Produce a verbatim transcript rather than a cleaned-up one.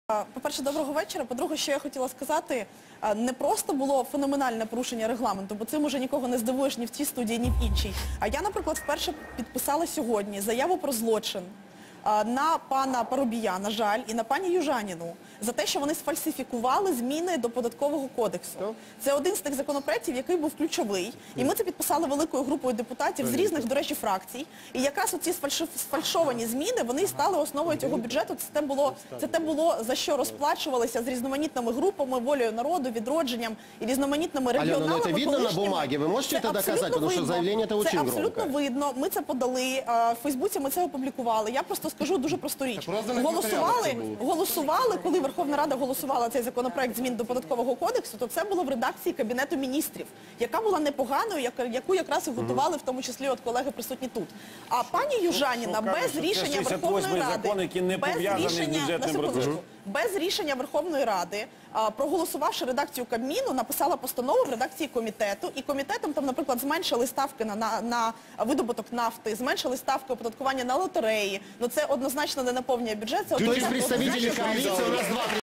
По-перше, доброго вечора. По-друге, що я хотіла сказати, не просто було феноменальне порушення регламенту, бо цим уже нікого не здивуєш ні в цій студії, ні в іншій. А я, наприклад, вперше підписала сьогодні заяву про злочин на пана Парубія, на жаль, і на пані Южаніну за те, що вони сфальсифікували зміни до Податкового кодексу. Це один з тих законопроєктів, який був ключовий. І ми це підписали великою групою депутатів з різних, до речі, фракцій. І якраз оці сфальшовані зміни, вони стали основою цього бюджету. Це те було, це те було, за що розплачувалися з різноманітними групами, Волею народу, Відродженням і різноманітними регіоналами. Алена, ну это видно на бумаге? Вы можете это доказать? Потому что заявление это очень громкое. Це абсолютно видно. Ми це подали. В Фейсбуці ми це опублікували. Я просто скажу дуже просту річ. Голосували, голосували, коли Верховна Рада голосувала цей законопроект змін до Податкового кодексу, то це було в редакції Кабінету міністрів, яка була непоганою, яку якраз і готували, в тому числі от колеги присутні тут. А пані Южаніна без рішення Верховної Ради, без рішення, на секундочку, без рішення Верховної Ради, проголосувавши редакцію Кабміну, написала постанову в редакції комітету, і комітетом там, наприклад, зменшили ставки на, на, на видобуток нафти, зменшили ставки оподаткування на лотереї. Ну це однозначно не наповнює бюджет. Це То есть представители коалиции у нас два